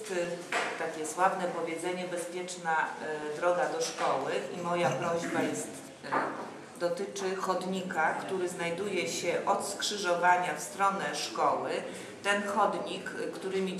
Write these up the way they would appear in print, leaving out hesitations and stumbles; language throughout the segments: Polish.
Jest takie sławne powiedzenie: bezpieczna droga do szkoły, i moja prośba dotyczy chodnika, który znajduje się od skrzyżowania w stronę szkoły. Ten chodnik, którymi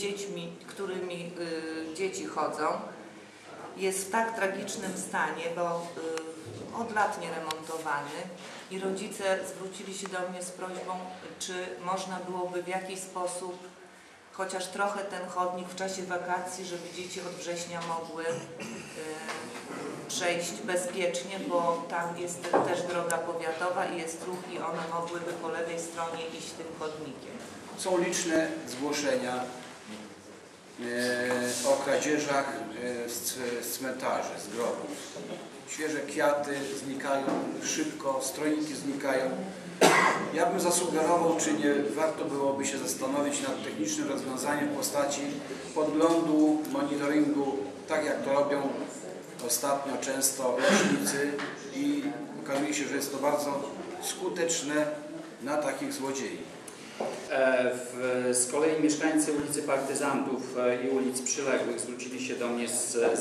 dzieci chodzą, jest w tak tragicznym stanie, bo od lat nieremontowany, i rodzice zwrócili się do mnie z prośbą, czy można byłoby w jakiś sposób chociaż trochę ten chodnik w czasie wakacji, żeby dzieci od września mogły przejść bezpiecznie, bo tam jest też droga powiatowa i jest ruch, i one mogłyby po lewej stronie iść tym chodnikiem. Są liczne zgłoszenia o kradzieżach z cmentarzy, z grobów. Świeże kwiaty znikają szybko, stroniki znikają. Ja bym zasugerował, czy nie warto byłoby się zastanowić nad technicznym rozwiązaniem w postaci podglądu, monitoringu, tak jak to robią ostatnio często leśnicy, i okazuje się, że jest to bardzo skuteczne na takich złodziei. Z kolei mieszkańcy ulicy Partyzantów i ulic przyległych zwrócili się do mnie z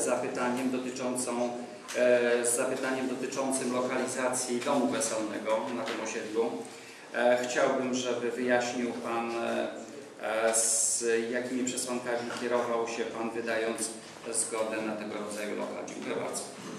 zapytaniem dotyczącym lokalizacji domu weselnego na tym osiedlu. Chciałbym, żeby wyjaśnił Pan, z jakimi przesłankami kierował się Pan, wydając zgodę na tego rodzaju lokal. Dziękuję bardzo.